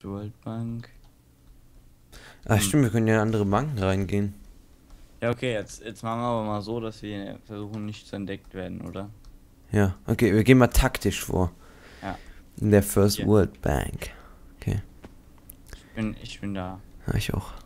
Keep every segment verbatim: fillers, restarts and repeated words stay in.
World Bank. Ah, Hm. stimmt, wir können ja in andere Banken reingehen. Ja, okay, jetzt, jetzt machen wir aber mal so, dass wir versuchen, nicht zu entdeckt werden, oder? Ja, okay, wir gehen mal taktisch vor. Ja, In der First hier. World Bank. Okay, Ich bin, ich bin da. ja, ich auch.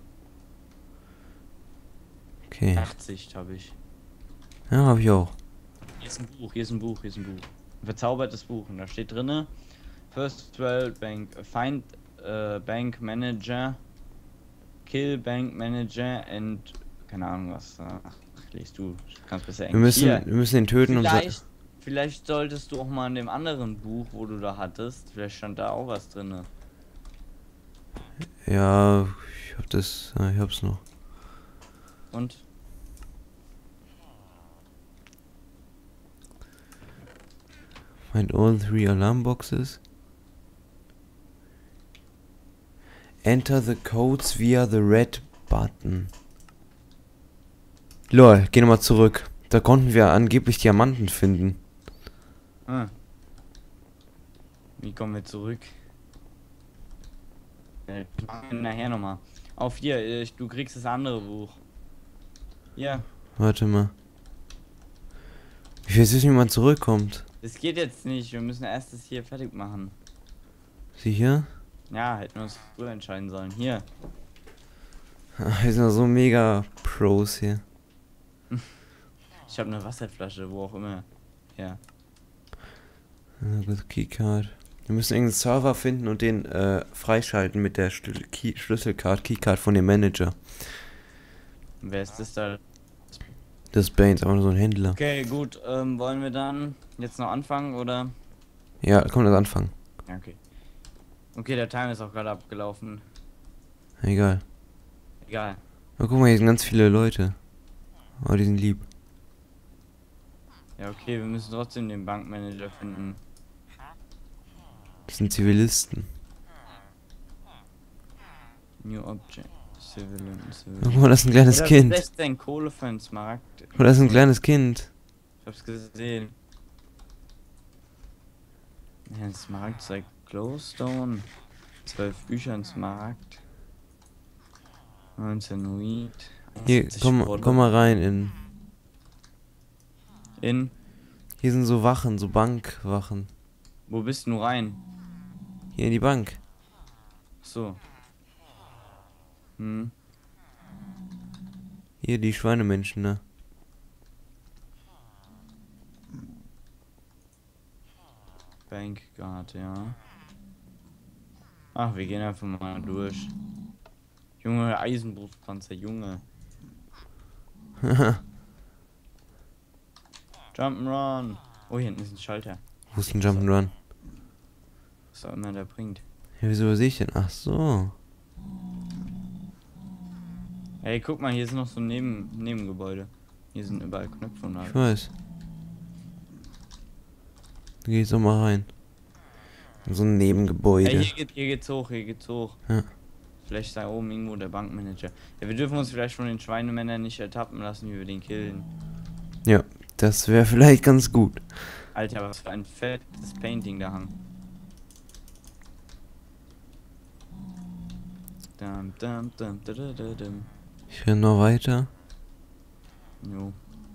Okay, achtzig habe ich. ja, habe ich auch. Hier ist ein Buch, hier ist ein Buch, hier ist ein Buch. Ein verzaubertes Buch. Und da steht drinne: First World Bank, find äh, Bank Manager, kill Bank Manager and keine Ahnung was. Ach, liest du, du kannst besser Wir Englisch. müssen, Hier, wir müssen ihn töten und sa- vielleicht, vielleicht solltest du auch mal in dem anderen Buch, wo du da hattest, vielleicht stand da auch was drinne. Ja, ich hab das, ja, ich hab's noch. Und? Find all three alarm boxes. Enter the codes via the red button. Lol, geh nochmal zurück. Da konnten wir angeblich Diamanten finden. Hm. Wie kommen wir zurück? Äh, machen wir nachher nochmal. Auf hier, äh, du kriegst das andere Buch. Ja, Warte mal. Ich weiß nicht, wie man zurückkommt. das geht jetzt nicht. Wir müssen erst das hier fertig machen. Sicher? Ja, hätten wir uns früher entscheiden sollen. Hier. Wir sind doch so mega Pros hier. Ich habe eine Wasserflasche, wo auch immer. Ja. Ah, gut, Keycard. Wir müssen irgendeinen Server finden und den äh, freischalten mit der Schlü Key Schlüsselcard, Keycard von dem Manager. Und wer ist das da? Das ist Baines, aber nur so ein Händler. Okay, gut. Ähm, wollen wir dann jetzt noch anfangen oder? Ja, komm, lass anfangen. Ja, okay. Okay, der Time ist auch gerade abgelaufen. Egal. Egal. Oh, guck mal, hier sind ganz viele Leute. Oh, die sind lieb. Ja, okay, wir müssen trotzdem den Bankmanager finden. Das sind Zivilisten. New Object. Civilian, Oh, Civilian. guck mal, das ist ein kleines Oder Kind. sechzehn Kohle für einen Smaragd. Oh, das ist ein kleines Kind. Ich hab's gesehen. Ja, ein Smaragd zeigt Glowstone. zwölf Bücher, ein Smaragd. neunzehn Weed. Hier, einundsiebzig komm, Wolle. komm mal rein in. In. Hier sind so Wachen, so Bankwachen. Wo bist du rein? Hier in die Bank. So. Hm. Hier die Schweinemenschen, ne? Bankguard, ja. Ach, wir gehen einfach mal durch. Junge, Eisenbrustpanzer, Junge. Jump'n'Run. Oh, hier hinten ist ein Schalter. Wo ist ein Jump'n'Run? Was auch immer der bringt. Ja, wieso sehe ich denn? Ach so. Ey, guck mal, hier ist noch so ein Neben Nebengebäude. Hier sind überall Knöpfe und Ich alles. weiß. Da geh jetzt doch mal rein. In so ein Nebengebäude. Ey, hier, geht, hier geht's hoch, hier geht's hoch. Ja. Vielleicht ist da oben irgendwo der Bankmanager. Ja, wir dürfen uns vielleicht von den Schweinemännern nicht ertappen lassen, wie wir den killen. Ja, das wäre vielleicht ganz gut. Alter, was für ein fettes Painting da hang. Dum, dum, dum, dum, dum, dum, dum. Ich renne noch weiter. Jo.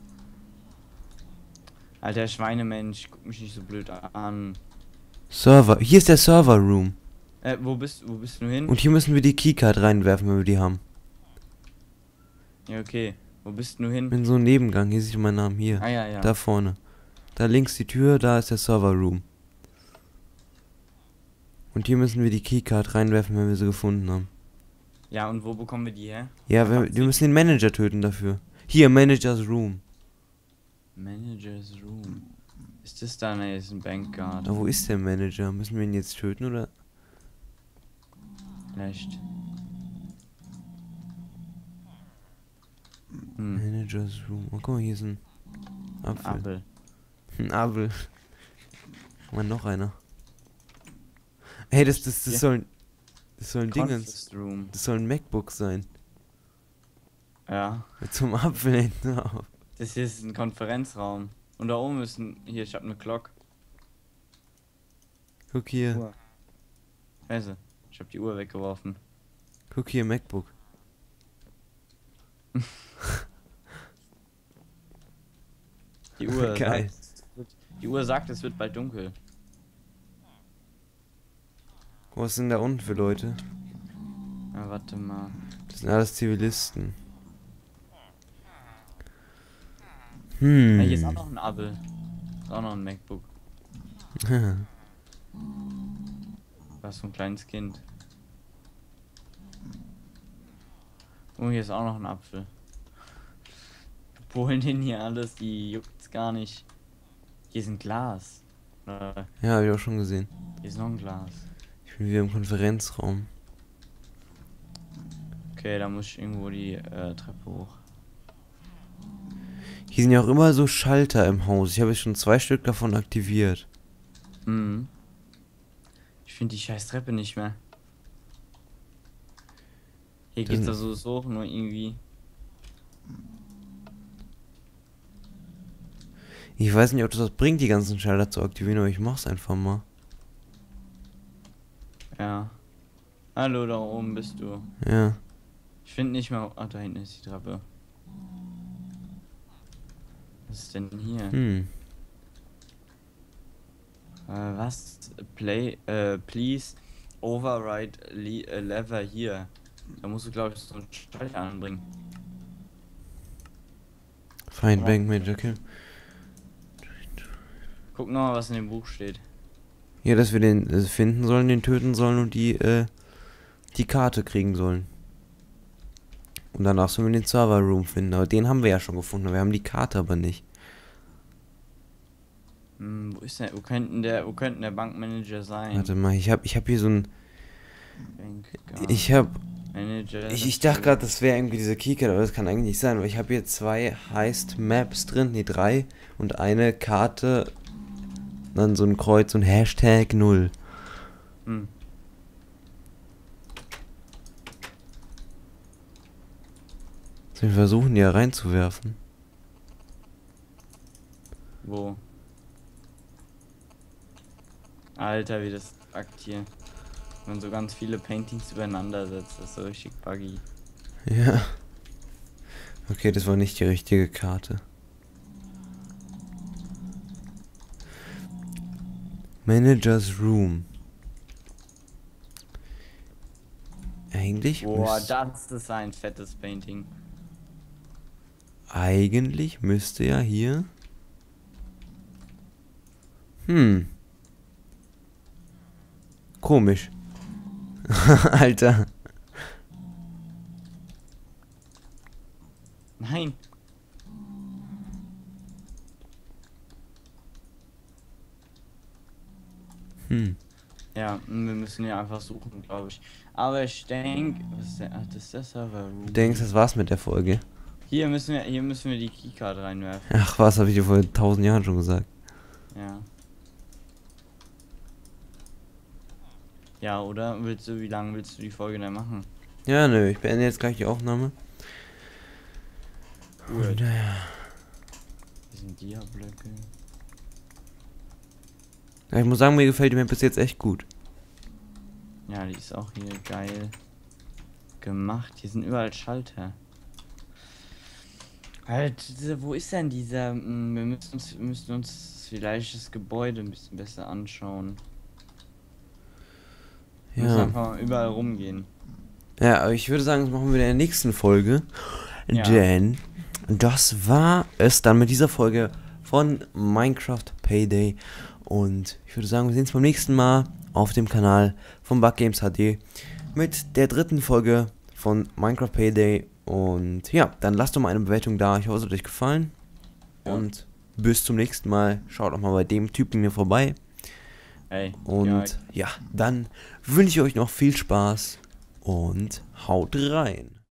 Alter Schweinemensch, guck mich nicht so blöd an. Server. Hier ist der Server Room. Äh, wo bist, wo bist du hin? Und hier müssen wir die Keycard reinwerfen, wenn wir die haben. Ja, okay. Wo bist du hin? In so einem Nebengang. Hier sieht mein Name. Hier. Ah, ja, ja. Da vorne. Da links die Tür, da ist der Server Room. Und hier müssen wir die Keycard reinwerfen, wenn wir sie gefunden haben. Ja, und wo bekommen wir die her? Ja, wir, wir müssen den Manager töten dafür. Hier, Managers Room. Managers Room. Ist das da? Ne, ist ein Bankguard. Aber wo ist der Manager? Müssen wir ihn jetzt töten, oder? Vielleicht. Hm, Managers Room. Oh, guck mal, hier ist ein Apfel. Apfel. Ein Apfel. Mann, noch einer. Hey, das, das, das Ja. soll, das soll ein Dingens. Conference Room. Das soll ein MacBook sein. Ja. Mit so einem Apfel hinten drauf. Das hier ist ein Konferenzraum. Und da oben ist ein. Hier, ich hab eine Glock. Guck hier. Scheiße. Ich habe die Uhr weggeworfen. Guck hier, MacBook. Die Uhr Geil. sagt, es wird- die Uhr sagt, es wird bald dunkel. Was sind da unten für Leute? Ja, warte mal. Das sind alles Zivilisten. Ja, Hm. hier ist auch noch ein Abel. Ist auch noch ein MacBook. Das ist so ein kleines Kind. Oh, hier ist auch noch ein Apfel. Wohin hin hier alles? Die juckt's gar nicht. Hier ist ein Glas. Äh, Ja, hab ich auch schon gesehen. Hier ist noch ein Glas. Ich bin wieder im Konferenzraum. Okay, da muss ich irgendwo die äh, Treppe hoch. Hier sind ja auch immer so Schalter im Haus. Ich habe jetzt schon zwei Stück davon aktiviert. Mhm. Ich finde die scheiß Treppe nicht mehr. Hier geht's Dann- da so so hoch, nur irgendwie. Ich weiß nicht, ob das was bringt, die ganzen Schalter zu aktivieren, aber ich mach's einfach mal. Ja. Hallo, da oben bist du. Ja. Ich finde nicht mal. Ah, da hinten ist die Treppe. Was ist denn hier? Hm. Äh, was? Play, äh, please override le äh, lever hier. Da musst du, glaube ich, so einen Schalter anbringen. Fine, Ja. Bank Manager Kill. Guck noch mal, was in dem Buch steht. Ja, dass wir den äh, finden sollen, den töten sollen und die, äh, die Karte kriegen sollen. Und danach sollen wir den Server Room finden. Aber den haben wir ja schon gefunden. Wir haben die Karte aber nicht. Hm, wo ist der? Wo könnten der, wo könnten der Bankmanager sein? Warte mal, ich hab, ich hab hier so ein. Bank Ich hab. Manager. Ich, ich dachte gerade, das wäre irgendwie diese Keycard, aber das kann eigentlich nicht sein, weil ich habe hier zwei Heist Maps drin, nee, drei und eine Karte, dann so ein Kreuz und Hashtag null. Hm. Sollen wir versuchen, die ja reinzuwerfen? Wo? Alter, wie das packt hier. Wenn man so ganz viele Paintings übereinander setzt, das ist so richtig buggy. Ja. Okay, das war nicht die richtige Karte. Manager's Room. Eigentlich Boah, müsst- das ist ein fettes Painting. Eigentlich müsste ja hier. Hm. Komisch. Alter. Nein. Hm. Ja, wir müssen ja einfach suchen, glaube ich. Aber ich denke, was ist der, ach, das ist der Server Room. Du denkst, das war's mit der Folge? Hier müssen wir, hier müssen wir die Keycard reinwerfen. Ach was, habe ich dir vor tausend Jahren schon gesagt. Ja. Ja, oder willst du, wie lange willst du die Folge denn machen? Ja, nö, ich beende jetzt gleich die Aufnahme. Gut. Naja. Hier sind Dia-Blöcke. Ja, ich muss sagen, mir gefällt die Map bis jetzt echt gut. Ja, die ist auch hier geil gemacht. Hier sind überall Schalter. Halt, diese- wo ist denn dieser? hm, Wir müssen uns, wir müssen uns vielleicht das Gebäude ein bisschen besser anschauen. Wir müssen Ja. einfach mal überall rumgehen. Ja, aber ich würde sagen, das machen wir in der nächsten Folge. Ja. Denn das war es dann mit dieser Folge von Minecraft Payday. Und ich würde sagen, wir sehen uns beim nächsten Mal auf dem Kanal von Bug Games H D mit der dritten Folge von Minecraft Payday. Und ja, dann lasst doch mal eine Bewertung da. Ich hoffe, es hat euch gefallen. Ja. Und bis zum nächsten Mal. Schaut auch mal bei dem Typen hier vorbei. Ey. Und ja, dann wünsche ich euch noch viel Spaß und haut rein.